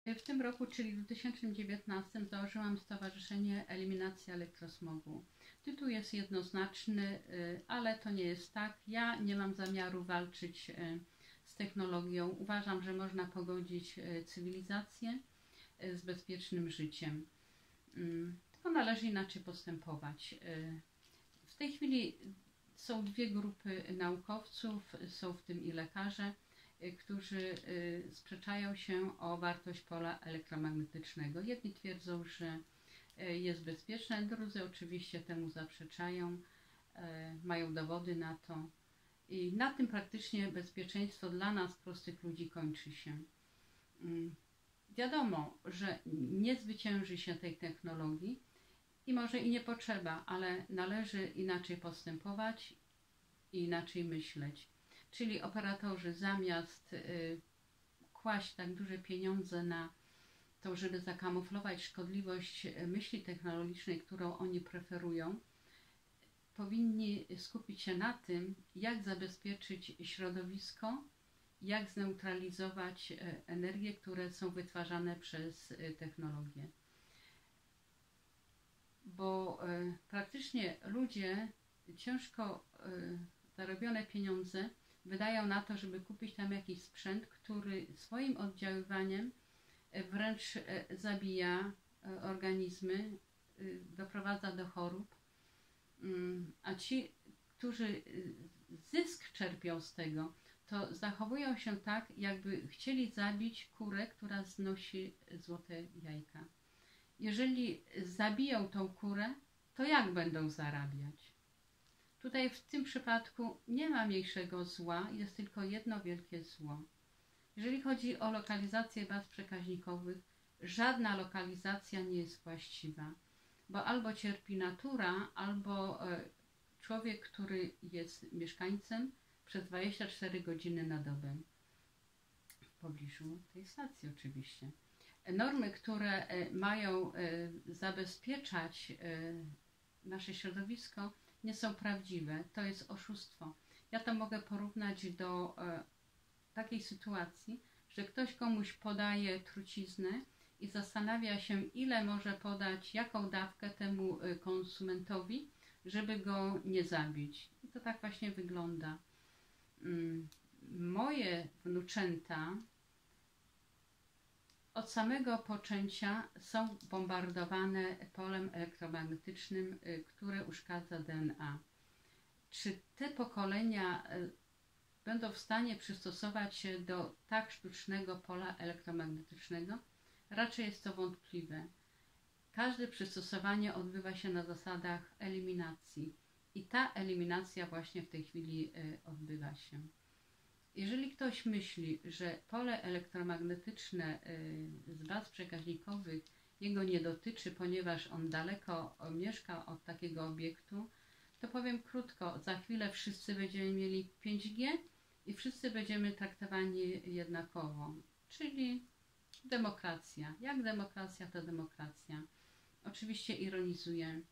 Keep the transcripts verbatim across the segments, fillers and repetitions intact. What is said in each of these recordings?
W tym roku, czyli w dwa tysiące dziewiętnastym, założyłam Stowarzyszenie Eliminacja Elektrosmogu. Tytuł jest jednoznaczny, ale to nie jest tak. Ja nie mam zamiaru walczyć z technologią. Uważam, że można pogodzić cywilizację z bezpiecznym życiem. Tylko należy inaczej postępować. W tej chwili są dwie grupy naukowców, są w tym i lekarze, którzy sprzeczają się o wartość pola elektromagnetycznego. Jedni twierdzą, że jest bezpieczne, drudzy oczywiście temu zaprzeczają, mają dowody na to. I na tym praktycznie bezpieczeństwo dla nas, prostych ludzi, kończy się. Wiadomo, że nie zwycięży się tej technologii i może i nie potrzeba, ale należy inaczej postępować i inaczej myśleć. Czyli operatorzy zamiast y, kłaść tak duże pieniądze na to, żeby zakamuflować szkodliwość myśli technologicznej, którą oni preferują, powinni skupić się na tym, jak zabezpieczyć środowisko, jak zneutralizować energie, które są wytwarzane przez technologię. Bo y, praktycznie ludzie ciężko y, zarobione pieniądze wydają na to, żeby kupić tam jakiś sprzęt, który swoim oddziaływaniem wręcz zabija organizmy, doprowadza do chorób. A ci, którzy zysk czerpią z tego, to zachowują się tak, jakby chcieli zabić kurę, która znosi złote jajka. Jeżeli zabiją tą kurę, to jak będą zarabiać? Tutaj w tym przypadku nie ma mniejszego zła, jest tylko jedno wielkie zło. Jeżeli chodzi o lokalizację baz przekaźnikowych, żadna lokalizacja nie jest właściwa, bo albo cierpi natura, albo człowiek, który jest mieszkańcem przez dwadzieścia cztery godziny na dobę. W pobliżu tej stacji oczywiście. Normy, które mają zabezpieczać nasze środowisko, nie są prawdziwe. To jest oszustwo. Ja to mogę porównać do e, takiej sytuacji, że ktoś komuś podaje truciznę i zastanawia się, ile może podać, jaką dawkę temu konsumentowi, żeby go nie zabić. I to tak właśnie wygląda. Mm, moje wnuczęta od samego poczęcia są bombardowane polem elektromagnetycznym, które uszkadza D N A. Czy te pokolenia będą w stanie przystosować się do tak sztucznego pola elektromagnetycznego? Raczej jest to wątpliwe. Każde przystosowanie odbywa się na zasadach eliminacji i ta eliminacja właśnie w tej chwili odbywa się. Jeżeli ktoś myśli, że pole elektromagnetyczne z baz przekaźnikowych jego nie dotyczy, ponieważ on daleko mieszka od takiego obiektu, to powiem krótko, za chwilę wszyscy będziemy mieli pięć G i wszyscy będziemy traktowani jednakowo, czyli demokracja. Jak demokracja, to demokracja. Oczywiście ironizuję.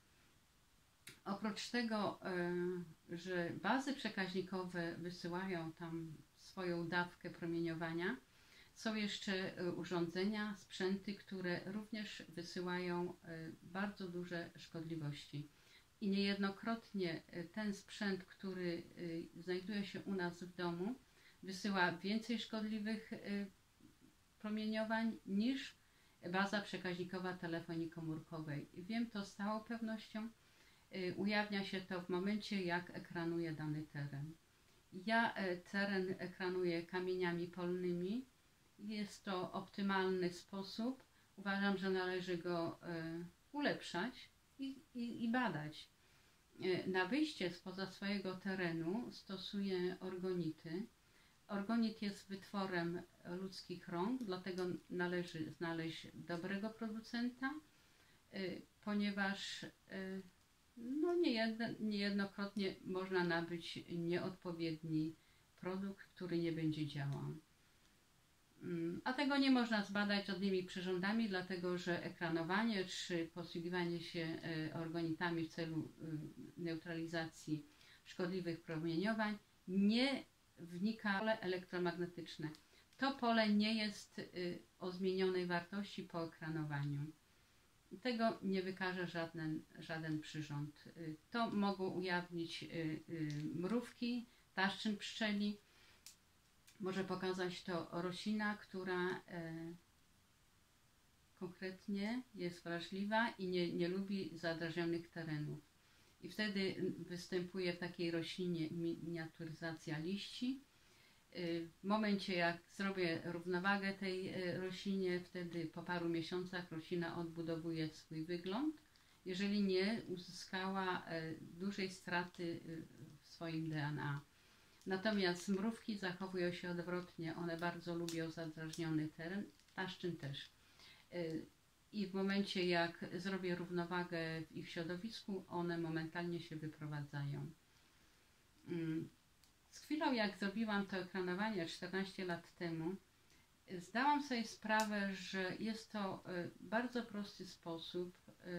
Oprócz tego, że bazy przekaźnikowe wysyłają tam swoją dawkę promieniowania, są jeszcze urządzenia, sprzęty, które również wysyłają bardzo duże szkodliwości. I niejednokrotnie ten sprzęt, który znajduje się u nas w domu, wysyła więcej szkodliwych promieniowań niż baza przekaźnikowa telefonii komórkowej. Wiem to z całą pewnością. Ujawnia się to w momencie, jak ekranuje dany teren. Ja teren ekranuję kamieniami polnymi. Jest to optymalny sposób. Uważam, że należy go ulepszać i, i, i badać. Na wyjście spoza swojego terenu stosuję orgonity. Orgonit jest wytworem ludzkich rąk, dlatego należy znaleźć dobrego producenta, ponieważ no niejednokrotnie można nabyć nieodpowiedni produkt, który nie będzie działał. A tego nie można zbadać żadnymi przyrządami, dlatego że ekranowanie czy posługiwanie się orgonitami w celu neutralizacji szkodliwych promieniowań nie wnika w pole elektromagnetyczne. to pole nie jest o zmienionej wartości po ekranowaniu. Tego nie wykaże żaden, żaden przyrząd. To mogą ujawnić mrówki, taszczyn pszczeli. Może pokazać to roślina, która konkretnie jest wrażliwa i nie, nie lubi zadrażnionych terenów. I wtedy występuje w takiej roślinie miniaturyzacja liści. W momencie, jak zrobię równowagę tej roślinie, wtedy po paru miesiącach roślina odbudowuje swój wygląd, jeżeli nie uzyskała dużej straty w swoim D N A. Natomiast mrówki zachowują się odwrotnie. One bardzo lubią zadrażniony teren, taszczyn też. I w momencie, jak zrobię równowagę w ich środowisku, one momentalnie się wyprowadzają. Z chwilą, jak zrobiłam to ekranowanie czternaście lat temu, zdałam sobie sprawę, że jest to bardzo prosty sposób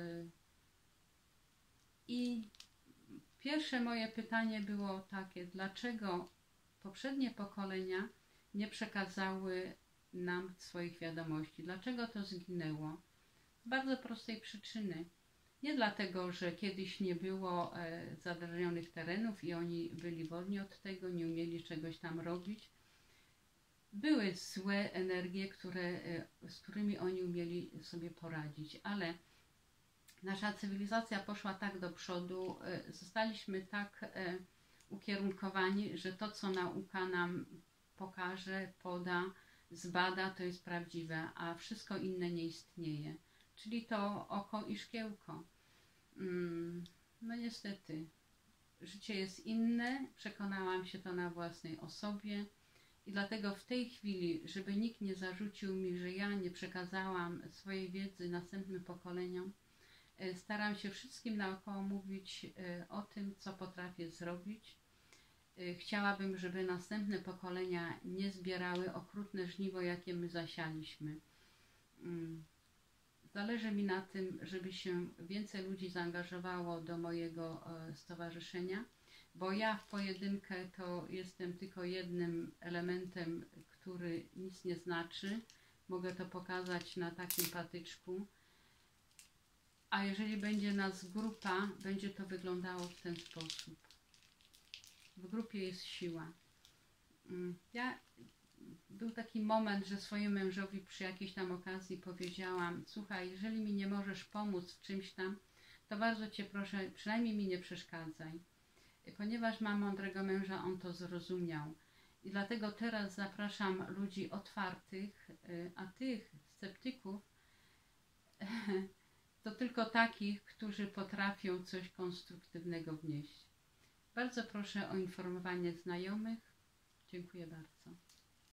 i pierwsze moje pytanie było takie, dlaczego poprzednie pokolenia nie przekazały nam swoich wiadomości? Dlaczego to zginęło? Z bardzo prostej przyczyny. Nie dlatego, że kiedyś nie było e, zadrażnionych terenów i oni byli wolni od tego, nie umieli czegoś tam robić. Były złe energie, które, e, z którymi oni umieli sobie poradzić, ale nasza cywilizacja poszła tak do przodu, e, zostaliśmy tak e, ukierunkowani, że to, co nauka nam pokaże, poda, zbada, to jest prawdziwe, a wszystko inne nie istnieje. Czyli to oko i szkiełko. No niestety, życie jest inne, przekonałam się to na własnej osobie i dlatego w tej chwili, żeby nikt nie zarzucił mi, że ja nie przekazałam swojej wiedzy następnym pokoleniom, staram się wszystkim naokoło mówić o tym, co potrafię zrobić. Chciałabym, żeby następne pokolenia nie zbierały okrutne żniwo, jakie my zasialiśmy. Zależy mi na tym, żeby się więcej ludzi zaangażowało do mojego stowarzyszenia, bo ja w pojedynkę to jestem tylko jednym elementem, który nic nie znaczy. Mogę to pokazać na takim patyczku. A jeżeli będzie nas grupa, będzie to wyglądało w ten sposób. W grupie jest siła. Ja, był taki moment, że swojemu mężowi przy jakiejś tam okazji powiedziałam: słuchaj, jeżeli mi nie możesz pomóc w czymś tam, to bardzo Cię proszę, przynajmniej mi nie przeszkadzaj. Ponieważ mam mądrego męża, on to zrozumiał. I dlatego teraz zapraszam ludzi otwartych, a tych sceptyków to tylko takich, którzy potrafią coś konstruktywnego wnieść. Bardzo proszę o informowanie znajomych. Dziękuję bardzo.